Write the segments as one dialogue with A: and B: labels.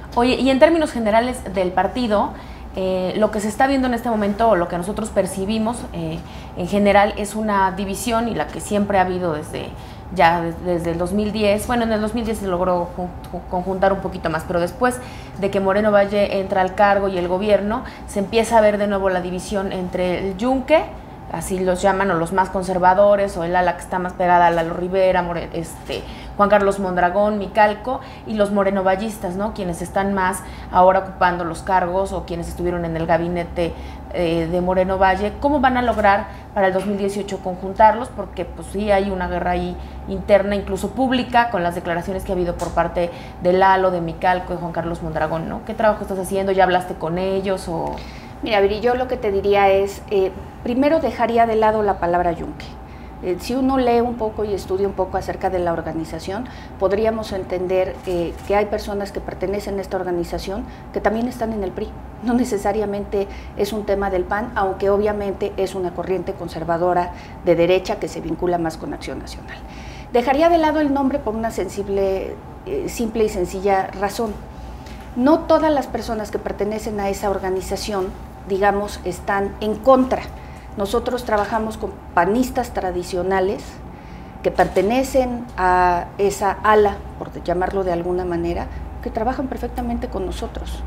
A: Oye, y en términos generales del partido, lo que se está viendo en este momento, o lo que nosotros percibimos en general, es una división, y la que siempre ha habido desde el 2010. Bueno, en el 2010 se logró conjuntar un poquito más, pero después de que Moreno Valle entra al cargo y el gobierno, se empieza a ver de nuevo la división entre el yunque, así los llaman, o los más conservadores, o el ala que está más pegada a Lalo Rivera, Juan Carlos Mondragón, Micalco, y los morenovallistas, ¿no? Quienes están más ahora ocupando los cargos, o quienes estuvieron en el gabinete de Moreno Valle. ¿Cómo van a lograr para el 2018 conjuntarlos? Porque pues sí hay una guerra ahí interna, incluso pública, con las declaraciones que ha habido por parte de Lalo, de Micalco, de Juan Carlos Mondragón, ¿no? ¿Qué trabajo estás haciendo? ¿Ya hablaste con ellos?
B: Mira, Viri, yo lo que te diría es, primero dejaría de lado la palabra yunque. Si uno lee un poco y estudia un poco acerca de la organización, podríamos entender que hay personas que pertenecen a esta organización que también están en el PRI. No necesariamente es un tema del PAN, aunque obviamente es una corriente conservadora de derecha que se vincula más con Acción Nacional. Dejaría de lado el nombre por una simple y sencilla razón. No todas las personas que pertenecen a esa organización, digamos, están en contra. Nosotros trabajamos con panistas tradicionales que pertenecen a esa ala, por llamarlo de alguna manera, que trabajan perfectamente con nosotros.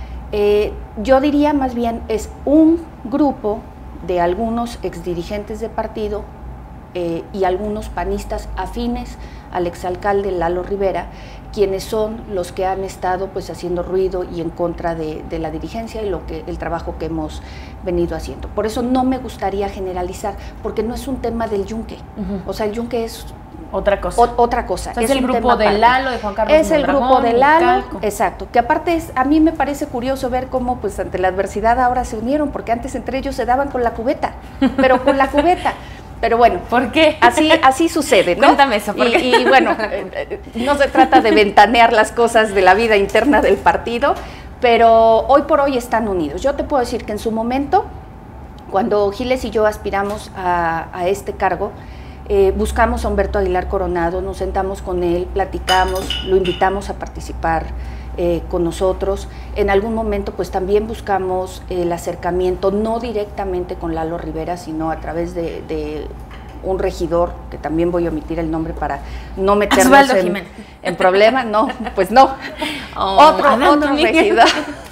B: Yo diría más bien es un grupo de algunos exdirigentes de partido y algunos panistas afines al exalcalde Lalo Rivera, quienes son los que han estado pues haciendo ruido y en contra de la dirigencia y el trabajo que hemos venido haciendo. Por eso no me gustaría generalizar, porque no es un tema del yunque. O sea, el yunque es
A: otra cosa.
B: Otra cosa.
A: O sea, es el grupo de Lalo, de Juan Carlos
B: Mondragón. Es el grupo de Lalo,
A: Micalco.
B: exacto. Que aparte a mí me parece curioso ver cómo pues ante la adversidad ahora se unieron, porque antes entre ellos se daban con la cubeta, pero con la cubeta. Pero bueno,
A: ¿por qué?
B: Así sucede, ¿no?
A: Cuéntame eso. ¿Por qué?
B: Y bueno, no se trata de ventanear las cosas de la vida interna del partido, pero hoy por hoy están unidos. Yo te puedo decir que en su momento, cuando Giles y yo aspiramos a este cargo, buscamos a Humberto Aguilar Coronado, nos sentamos con él, platicamos, lo invitamos a participar con nosotros. En algún momento pues también buscamos el acercamiento, no directamente con Lalo Rivera, sino a través de un regidor, que también voy a omitir el nombre para no meternos en problemas. No, pues no. Otro regidor.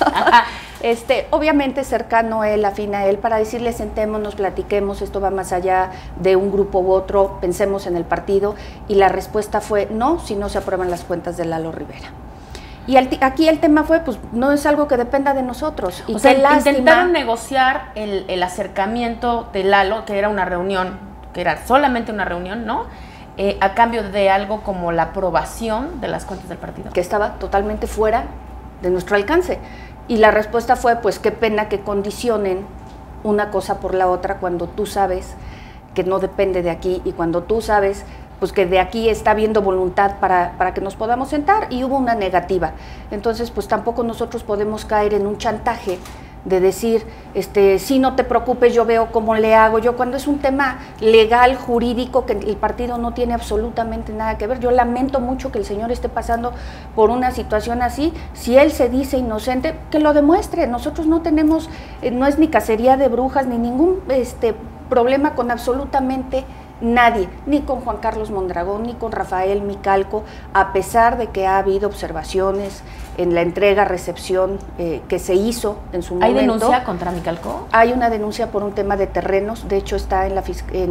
B: Obviamente cercano él, afín a él, para decirle sentémonos, platiquemos, esto va más allá de un grupo u otro, pensemos en el partido, y la respuesta fue no, si no se aprueban las cuentas de Lalo Rivera. Y aquí el tema fue, pues no es algo que dependa de nosotros. Y
A: o sea, intentaron negociar el acercamiento de Lalo, que era una reunión, que era solamente una reunión, ¿no? A cambio de algo como la aprobación de las cuentas del partido.
B: Que estaba totalmente fuera de nuestro alcance. Y la respuesta fue, pues qué pena que condicionen una cosa por la otra cuando tú sabes que no depende de aquí y cuando tú sabes pues que de aquí está habiendo voluntad para que nos podamos sentar, y hubo una negativa. Entonces pues tampoco nosotros podemos caer en un chantaje de decir, sí, no te preocupes, yo veo cómo le hago, cuando es un tema legal, jurídico, que el partido no tiene absolutamente nada que ver. Yo lamento mucho que el señor esté pasando por una situación así. Si él se dice inocente, que lo demuestre. Nosotros no tenemos, no es ni cacería de brujas, ni ningún problema con absolutamente nadie, ni con Juan Carlos Mondragón, ni con Rafael Micalco, a pesar de que ha habido observaciones en la entrega-recepción que se hizo en su momento.
A: ¿Hay denuncia contra Micalco?
B: Hay una denuncia por un tema de terrenos, de hecho está en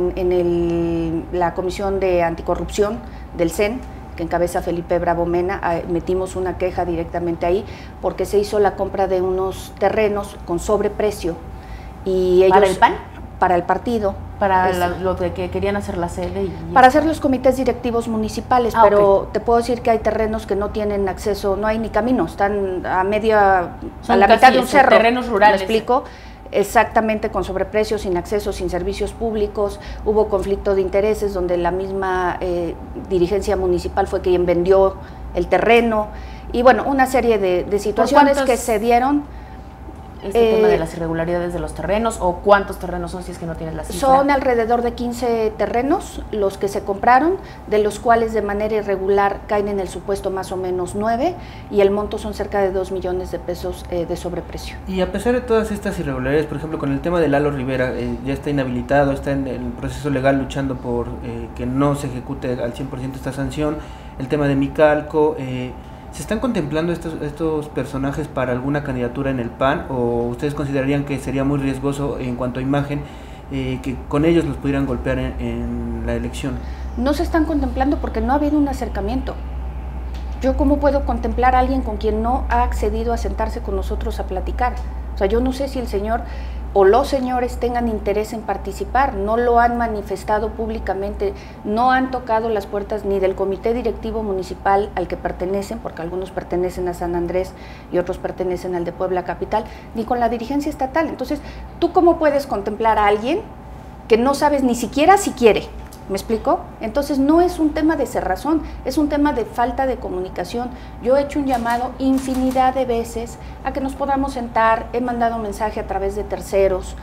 B: la Comisión de Anticorrupción del CEN, que encabeza Felipe Bravo Mena. Metimos una queja directamente ahí, porque se hizo la compra de unos terrenos con sobreprecio. Y ellos,
A: ¿para el PAN?
B: Para el partido.
A: Para lo de que querían hacer la sede.
B: Para hacer los comités directivos municipales, pero okay. Te puedo decir que hay terrenos que no tienen acceso, no hay ni camino, están a la mitad de un cerro.
A: Terrenos rurales.
B: ¿Me explico? Exactamente, con sobreprecios, sin acceso, sin servicios públicos. Hubo conflicto de intereses donde la misma dirigencia municipal fue quien vendió el terreno. Y bueno, una serie de situaciones que se dieron.
A: este tema de las irregularidades de los terrenos, o cuántos terrenos son si es que no tienes la cifra?
B: Son alrededor de 15 terrenos los que se compraron, de los cuales de manera irregular caen en el supuesto más o menos 9, y el monto son cerca de 2 millones de pesos de sobreprecio.
C: Y a pesar de todas estas irregularidades, por ejemplo, con el tema de Lalo Rivera, ya está inhabilitado, está en el proceso legal luchando por que no se ejecute al 100% esta sanción, el tema de Micalco, ¿se están contemplando estos personajes para alguna candidatura en el PAN, o ustedes considerarían que sería muy riesgoso en cuanto a imagen que con ellos los pudieran golpear en la elección?
B: No se están contemplando porque no ha habido un acercamiento. ¿Yo cómo puedo contemplar a alguien con quien no ha accedido a sentarse con nosotros a platicar? O sea, yo no sé si el señor o los señores tengan interés en participar, no lo han manifestado públicamente, no han tocado las puertas ni del comité directivo municipal al que pertenecen, porque algunos pertenecen a San Andrés y otros pertenecen al de Puebla Capital, ni con la dirigencia estatal. Entonces, ¿tú cómo puedes contemplar a alguien que no sabes ni siquiera si quiere? ¿Me explico? Entonces no es un tema de cerrazón, es un tema de falta de comunicación. Yo he hecho un llamado infinidad de veces a que nos podamos sentar, he mandado mensaje a través de terceros,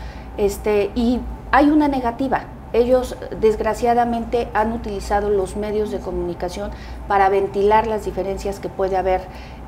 B: y hay una negativa. Ellos desgraciadamente han utilizado los medios de comunicación para ventilar las diferencias que puede haber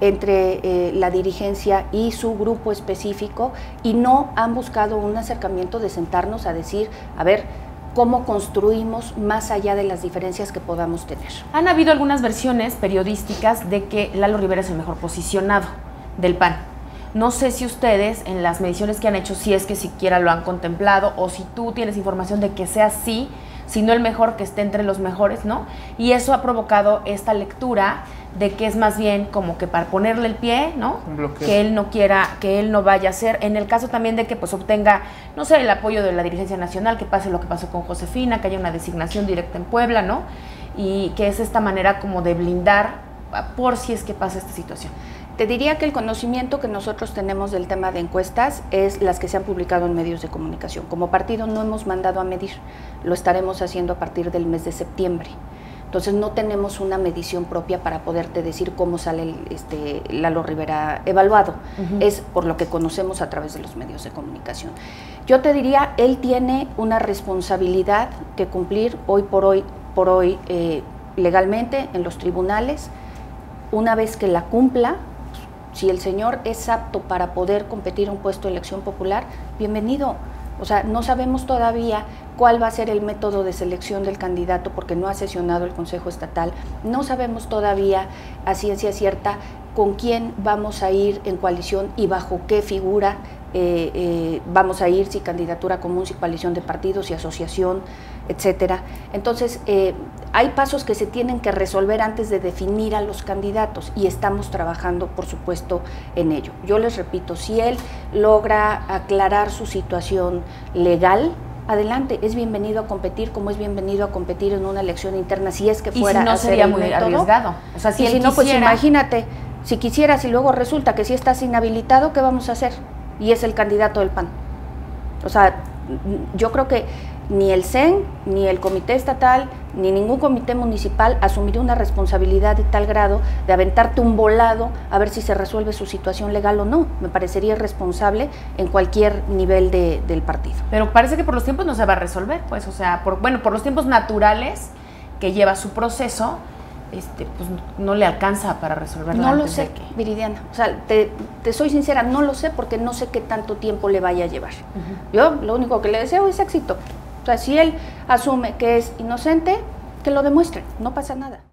B: entre la dirigencia y su grupo específico, y no han buscado un acercamiento de sentarnos a decir, a ver, cómo construimos más allá de las diferencias que podamos tener.
A: Han habido algunas versiones periodísticas de que Lalo Rivera es el mejor posicionado del PAN. No sé si ustedes en las mediciones que han hecho, si es que siquiera lo han contemplado, o si tú tienes información de que sea así, si no el mejor, que esté entre los mejores, ¿no? Y eso ha provocado esta lectura de que es más bien como que para ponerle el pie, ¿no? Que él no quiera, que él no vaya a hacer. En el caso también de que pues obtenga, no sé, el apoyo de la dirigencia nacional, que pase lo que pasó con Josefina, que haya una designación directa en Puebla, ¿no? Y que es esta manera como de blindar por si es que pasa esta situación.
B: Te diría que el conocimiento que nosotros tenemos del tema de encuestas es las que se han publicado en medios de comunicación. Como partido no hemos mandado a medir, lo estaremos haciendo a partir del mes de septiembre. Entonces no tenemos una medición propia para poderte decir cómo sale Lalo Rivera evaluado. Es por lo que conocemos a través de los medios de comunicación. Yo te diría, él tiene una responsabilidad que cumplir hoy por hoy legalmente en los tribunales. Una vez que la cumpla, si el señor es apto para poder competir a un puesto de elección popular, bienvenido. O sea, no sabemos todavía cuál va a ser el método de selección del candidato porque no ha sesionado el Consejo Estatal. No sabemos todavía a ciencia cierta con quién vamos a ir en coalición y bajo qué figura vamos a ir, si candidatura común, si coalición de partidos, si asociación, etcétera. Entonces, hay pasos que se tienen que resolver antes de definir a los candidatos y estamos trabajando, por supuesto, en ello. Yo les repito, si él logra aclarar su situación legal, adelante, es bienvenido a competir, como es bienvenido a competir en una elección interna, si es que fuera
A: a ser. Y si no sería muy arriesgado.
B: O sea, si no, pues imagínate, si quisieras y luego resulta que si estás inhabilitado, ¿qué vamos a hacer? Y es el candidato del PAN. O sea, yo creo que ni el CEN, ni el comité estatal, ni ningún comité municipal asumiría una responsabilidad de tal grado de aventarte un volado a ver si se resuelve su situación legal o no. Me parecería irresponsable en cualquier nivel del partido.
A: Pero parece que por los tiempos no se va a resolver, pues, o sea, por los tiempos naturales que lleva su proceso, pues no le alcanza para resolverlo.
B: No lo sé, Viridiana. O sea, te soy sincera, no lo sé porque no sé qué tanto tiempo le vaya a llevar. Yo lo único que le deseo es éxito. O sea, si él asume que es inocente, que lo demuestre, no pasa nada.